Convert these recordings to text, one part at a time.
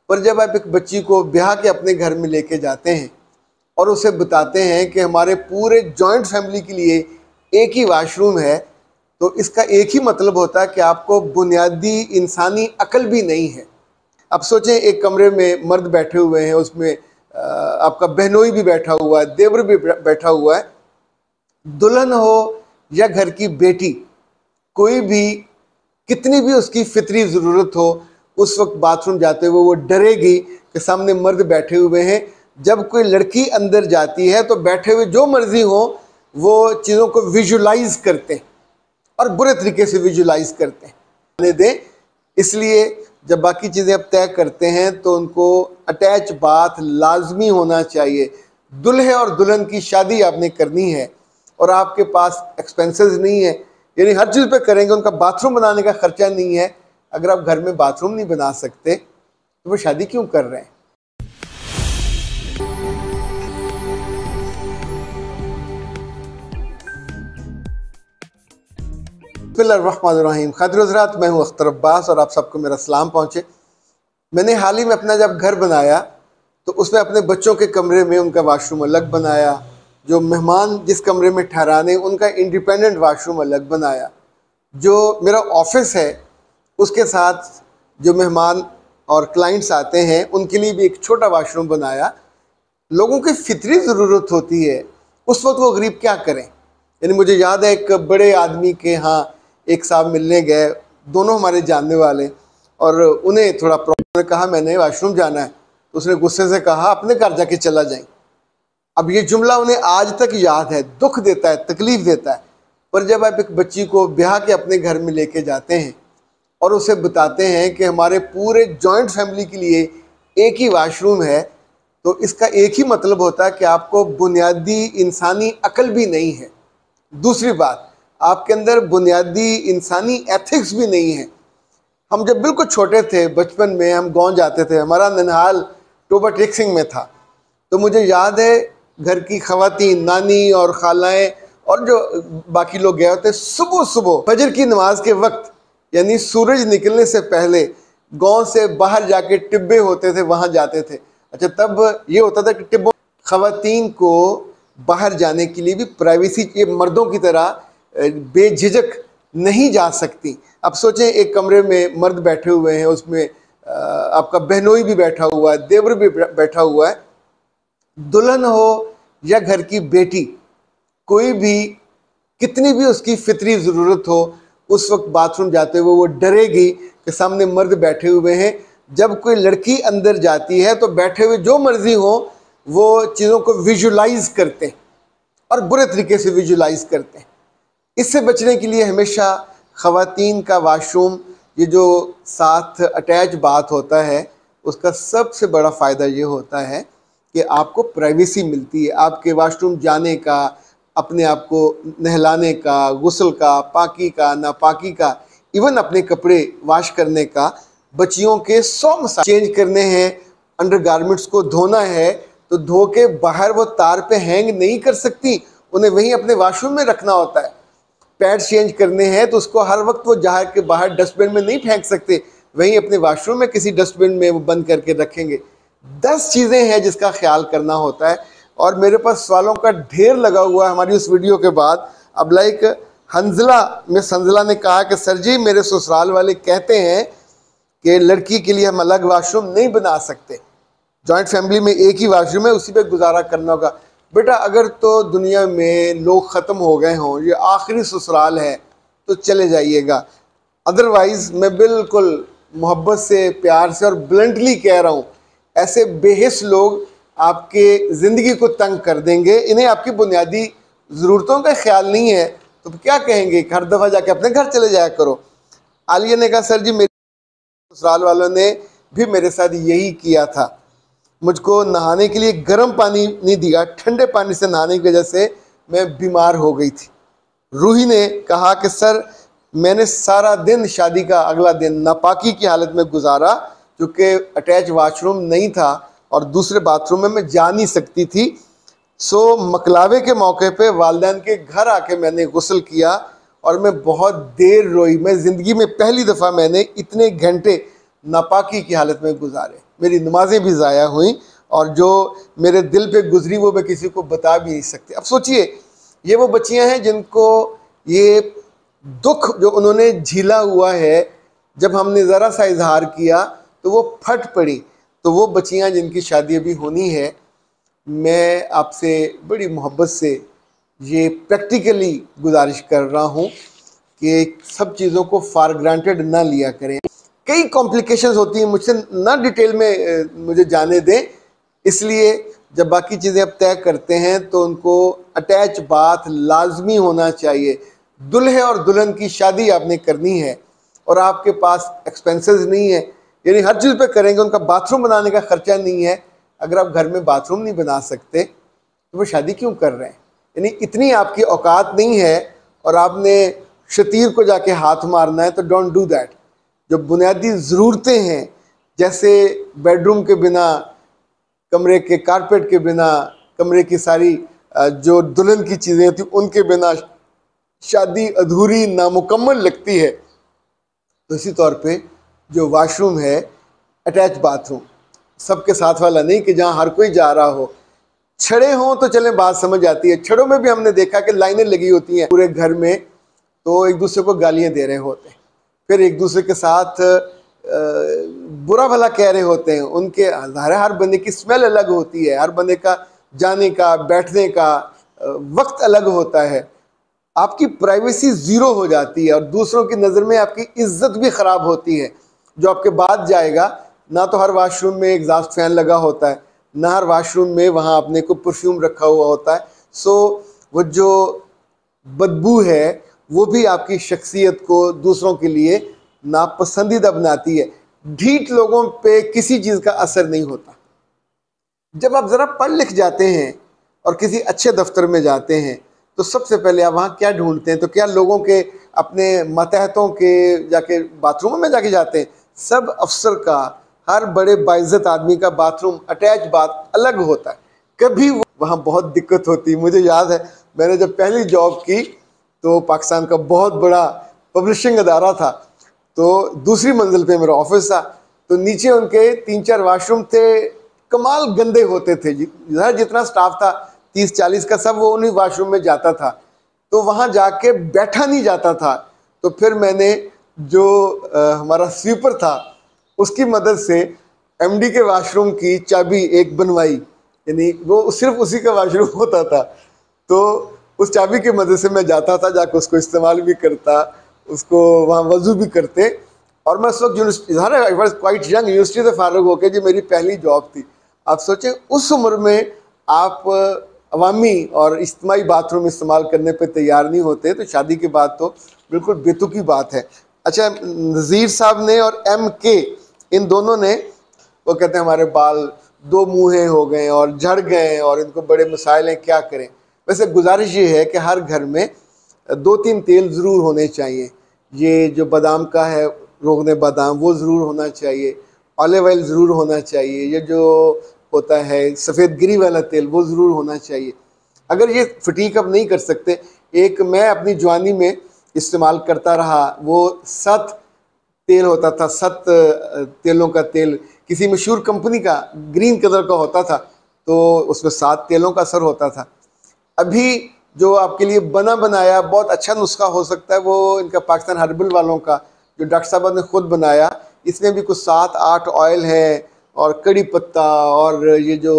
पर जब आप एक बच्ची को ब्याह के अपने घर में लेके जाते हैं और उसे बताते हैं कि हमारे पूरे जॉइंट फैमिली के लिए एक ही वाशरूम है, तो इसका एक ही मतलब होता है कि आपको बुनियादी इंसानी अक्ल भी नहीं है। अब सोचें, एक कमरे में मर्द बैठे हुए हैं, उसमें आपका बहनोई भी बैठा हुआ है, देवर भी बैठा हुआ है। दुल्हन हो या घर की बेटी, कोई भी कितनी भी उसकी फितरी ज़रूरत हो, उस वक्त बाथरूम जाते हुए वो डरेगी कि सामने मर्द बैठे हुए हैं। जब कोई लड़की अंदर जाती है तो बैठे हुए जो मर्जी हो वो चीज़ों को विजुलाइज करते हैं और बुरे तरीके से विजुलाइज करते हैं। दें, इसलिए जब बाकी चीज़ें अब तय करते हैं तो उनको अटैच बात लाजमी होना चाहिए। दुल्हे और दुल्हन की शादी आपने करनी है और आपके पास एक्सपेंसेस नहीं है, यानी हर चीज़ पे करेंगे, उनका बाथरूम बनाने का खर्चा नहीं है। अगर आप घर में बाथरूम नहीं बना सकते तो वो शादी क्यों कर रहे हैं? बिस्मिल्लाहिर्रहमानिर्रहीम। खातिर हज़रात, मैं हूँ अख्तर अब्बास और आप सबको मेरा सलाम पहुँचे। मैंने हाल ही में अपना जब घर बनाया तो उसमें अपने बच्चों के कमरे में उनका वाशरूम अलग बनाया, जो मेहमान जिस कमरे में ठहराने उनका इंडिपेंडेंट वाशरूम अलग बनाया, जो मेरा ऑफिस है उसके साथ जो मेहमान और क्लाइंट्स आते हैं उनके लिए भी एक छोटा वाशरूम बनाया। लोगों की फितरी ज़रूरत होती है, उस वक्त वो गरीब क्या करें। यानी मुझे याद है, एक बड़े आदमी के यहाँ एक साहब मिलने गए, दोनों हमारे जानने वाले, और उन्हें थोड़ा प्रॉब्लम, कहा मैंने वाशरूम जाना है, तो उसने गुस्से से कहा अपने घर जाके चला जाए। अब ये जुमला उन्हें आज तक याद है, दुख देता है, तकलीफ़ देता है। पर जब आप एक बच्ची को ब्याह के अपने घर में लेके जाते हैं और उसे बताते हैं कि हमारे पूरे जॉइंट फैमिली के लिए एक ही वाशरूम है, तो इसका एक ही मतलब होता है कि आपको बुनियादी इंसानी अक्ल भी नहीं है। दूसरी बात, आपके अंदर बुनियादी इंसानी एथिक्स भी नहीं है। हम जब बिल्कुल छोटे थे, बचपन में हम गांव जाते थे, हमारा ननिहाल टोबा टेक सिंह में था, तो मुझे याद है घर की ख़वातीन, नानी और खालाएँ और जो बाकी लोग गए होते, सुबह सुबह फजर की नमाज के वक्त, यानी सूरज निकलने से पहले गांव से बाहर जाके टिब्बे होते थे, वहाँ जाते थे। अच्छा, तब ये होता था कि टिब्बों ख़वातीन को बाहर जाने के लिए भी प्राइवेसी, ये मर्दों की तरह बेझिझक नहीं जा सकती। अब सोचें, एक कमरे में मर्द बैठे हुए हैं, उसमें आपका बहनोई भी बैठा हुआ है, देवर भी बैठा हुआ है। दुल्हन हो या घर की बेटी, कोई भी कितनी भी उसकी फितरी ज़रूरत हो, उस वक्त बाथरूम जाते हुए वो डरेगी कि सामने मर्द बैठे हुए हैं। जब कोई लड़की अंदर जाती है तो बैठे हुए जो मर्जी हो वो चीज़ों को विजुलाइज करते हैं और बुरे तरीके से विजुलाइज करते हैं। इससे बचने के लिए हमेशा ख़वातीन का वाशरूम, ये जो साथ अटैच बात होता है, उसका सबसे बड़ा फ़ायदा ये होता है कि आपको प्राइवेसी मिलती है। आपके वाशरूम जाने का, अपने आप को नहलाने का, गुस्ल का, पाकी का, नापाकी का, इवन अपने कपड़े वाश करने का, बच्चियों के 100 मसाइल चेंज करने हैं, अंडर गारमेंट्स को धोना है तो धो के बाहर वो तार पे हैंग नहीं कर सकती, उन्हें वहीं अपने वाशरूम में रखना होता है। पैड चेंज करने हैं तो उसको हर वक्त वो जहाँ के बाहर डस्टबिन में नहीं फेंक सकते, वहीं अपने वाशरूम में किसी डस्टबिन में वो बंद करके रखेंगे। 10 चीज़ें हैं जिसका ख्याल करना होता है। और मेरे पास सवालों का ढेर लगा हुआ है हमारी उस वीडियो के बाद। अब लाइक हंजला में संजला ने कहा कि सर जी, मेरे ससुराल वाले कहते हैं कि लड़की के लिए हम अलग वाशरूम नहीं बना सकते, जॉइंट फैमिली में एक ही वाशरूम है, उसी पे गुजारा करना होगा। बेटा, अगर तो दुनिया में लोग ख़त्म हो गए हों, ये आखिरी ससुराल है, तो चले जाइएगा। अदरवाइज़ मैं बिल्कुल मोहब्बत से, प्यार से और ब्लंटली कह रहा हूँ, ऐसे बेहिस लोग आपके ज़िंदगी को तंग कर देंगे। इन्हें आपकी बुनियादी ज़रूरतों का ख्याल नहीं है तो क्या कहेंगे, हर दफ़ा जाके अपने घर चले जाया करो। आलिया ने कहा सर जी, मेरे ससुराल वालों ने भी मेरे साथ यही किया था, मुझको नहाने के लिए गर्म पानी नहीं दिया, ठंडे पानी से नहाने की वजह से मैं बीमार हो गई थी। रूही ने कहा कि सर, मैंने सारा दिन शादी का अगला दिन नापाकी की हालत में गुजारा, क्योंकि अटैच वाशरूम नहीं था और दूसरे बाथरूम में मैं जा नहीं सकती थी। सो मकलावे के मौके पे वालिदैन के घर आके मैंने गुस्ल किया और मैं बहुत देर रोई। मैं ज़िंदगी में पहली दफ़ा मैंने इतने घंटे नापाकी की हालत में गुजारे। मेरी नमाजें भी ज़ाया हुई, और जो मेरे दिल पे गुजरी वो मैं किसी को बता भी नहीं सकती। अब सोचिए, ये वो बच्चियां हैं जिनको ये दुख जो उन्होंने झीला हुआ है, जब हमने ज़रा सा इजहार किया तो वो फट पड़ी। तो वो बच्चियां जिनकी शादी अभी होनी है, मैं आपसे बड़ी मोहब्बत से ये प्रैक्टिकली गुजारिश कर रहा हूँ कि सब चीज़ों को फॉर ग्रांटेड ना लिया करें। कई कॉम्प्लिकेशंस होती हैं, मुझसे ना डिटेल में मुझे जाने दें, इसलिए जब बाकी चीज़ें अब तय करते हैं तो उनको अटैच बात लाजमी होना चाहिए। दुल्हे और दुल्हन की शादी आपने करनी है और आपके पास एक्सपेंसेस नहीं है, यानी हर चीज़ पे करेंगे, उनका बाथरूम बनाने का खर्चा नहीं है। अगर आप घर में बाथरूम नहीं बना सकते तो वो शादी क्यों कर रहे हैं? यानी इतनी आपकी औकात नहीं है और आपने शतीर को जाके हाथ मारना है, तो डोंट डू दैट। जो बुनियादी ज़रूरतें हैं, जैसे बेडरूम के बिना, कमरे के कारपेट के बिना, कमरे की सारी जो दुल्हन की चीज़ें थी उनके बिना शादी अधूरी नामुकम्मल लगती है। तो इसी तौर पे जो वाशरूम है, अटैच बाथरूम, सबके साथ वाला नहीं कि जहाँ हर कोई जा रहा हो। छड़े हों तो चलें, बात समझ आती है। छड़ों में भी हमने देखा कि लाइनें लगी होती हैं पूरे घर में, तो एक दूसरे को गालियाँ दे रहे होते हैं, फिर एक दूसरे के साथ बुरा भला कह रहे होते हैं। उनके हर बंदे की स्मेल अलग होती है, हर बंदे का जाने का बैठने का वक्त अलग होता है। आपकी प्राइवेसी ज़ीरो हो जाती है और दूसरों की नज़र में आपकी इज्जत भी ख़राब होती है। जो आपके बाद जाएगा, ना तो हर वाशरूम में एग्जॉस्ट फैन लगा होता है, ना हर वाशरूम में वहाँ अपने को परफ्यूम रखा हुआ होता है। सो वो जो बदबू है वो भी आपकी शख्सियत को दूसरों के लिए नापसंदीदा बनाती है। ढीठ लोगों पे किसी चीज़ का असर नहीं होता। जब आप ज़रा पढ़ लिख जाते हैं और किसी अच्छे दफ्तर में जाते हैं तो सबसे पहले आप वहाँ क्या ढूंढते हैं? तो क्या लोगों के अपने मतहतों के जाके बाथरूमों में जाके जाते हैं? सब अफसर का, हर बड़े बाइज्जत आदमी का बाथरूम अटैच बात अलग होता है। कभी वहाँ बहुत दिक्कत होती है। मुझे याद है, मैंने जब पहली जॉब की तो पाकिस्तान का बहुत बड़ा पब्लिशिंग अदारा था, तो दूसरी मंजिल पे मेरा ऑफिस था, तो नीचे उनके 3-4 वाशरूम थे, कमाल गंदे होते थे। जितना स्टाफ था 30-40 का, सब वो उन्हीं वाशरूम में जाता था, तो वहाँ जाके बैठा नहीं जाता था। तो फिर मैंने जो हमारा स्वीपर था उसकी मदद से एमडी के वाशरूम की चाबी एक बनवाई, यानी वो सिर्फ उसी का वाशरूम होता था, तो उस चाबी की मदद से मैं जाता था, जाकर उसको इस्तेमाल भी करता, उसको वहाँ वज़ू भी करते। और मैं उस वक्त यूनिवर्सिटी, क्वाइट यंग, यूनिवर्सिटी से फारुग होकर जी मेरी पहली जॉब थी। आप सोचें उस उम्र में आप अवामी और इज्तिमाई बाथरूम इस्तेमाल करने पे तैयार नहीं होते, तो शादी के बाद तो बिल्कुल बेतुकी बात है। अच्छा, नज़ीर साहब ने और MK, इन दोनों ने, वो कहते हैं हमारे बाल 2 मुँहे हो गए और झड़ गए और इनको बड़े मसाइल हैं, क्या करें। वैसे गुजारिश ये है कि हर घर में 2-3 तेल ज़रूर होने चाहिए। ये जो बादाम का है, रोगने बादाम, वो ज़रूर होना चाहिए। ऑलिव ऑयल ज़रूर होना चाहिए। ये जो होता है सफ़ेद गिरी वाला तेल, वो ज़रूर होना चाहिए। अगर ये फटीक अब नहीं कर सकते, एक मैं अपनी जवानी में इस्तेमाल करता रहा, वो 7 तेल होता था, 7 तेलों का तेल, किसी मशहूर कंपनी का, ग्रीन कलर का होता था, तो उसमें 7 तेलों का असर होता था। अभी जो आपके लिए बना बनाया बहुत अच्छा नुस्खा हो सकता है, वो इनका पाकिस्तान हर्बल वालों का, जो डॉक्टर साहब ने खुद बनाया, इसमें भी कुछ 7-8 ऑयल है और कड़ी पत्ता और ये जो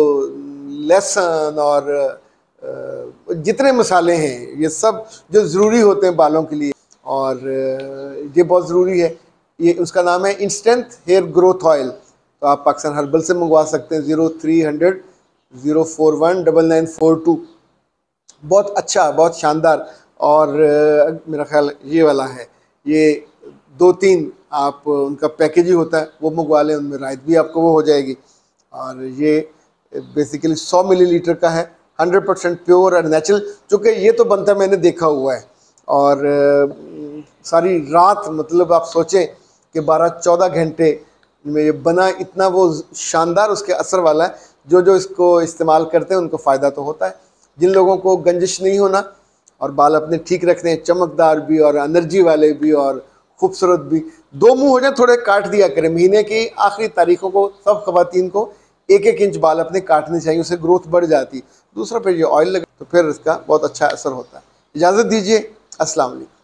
लहसुन और जितने मसाले हैं, ये सब जो ज़रूरी होते हैं बालों के लिए, और ये बहुत ज़रूरी है। ये उसका नाम है इंस्टेंट हेयर ग्रोथ ऑयल। तो आप पाकिस्तान हर्बल से मंगवा सकते हैं, 0300 041 9942। बहुत अच्छा, बहुत शानदार। और मेरा ख्याल ये वाला है, ये 2-3 आप उनका पैकेज ही होता है, वो मंगवा लें, उनमें रायत भी आपको वो हो जाएगी। और ये बेसिकली 100 मिलीलीटर का है, 100% प्योर और नेचुरल, चूँकि ये तो बनता मैंने देखा हुआ है। और सारी रात, मतलब आप सोचें कि 12-14 घंटे में ये बना, इतना वो शानदार उसके असर वाला है। जो इसको इस्तेमाल करते हैं उनको फ़ायदा तो होता है। जिन लोगों को गंजिश नहीं होना और बाल अपने ठीक रखते हैं, चमकदार भी और एनर्जी वाले भी और खूबसूरत भी। दो मुंह हो जाए थोड़े काट दिया करें, महीने की आखिरी तारीखों को सब खवातीन को 1-1 इंच बाल अपने काटने चाहिए, उससे ग्रोथ बढ़ जाती। दूसरा फिर ये ऑयल लगे तो फिर इसका बहुत अच्छा असर होता है। इजाज़त दीजिए, अस्सलाम वालेकुम।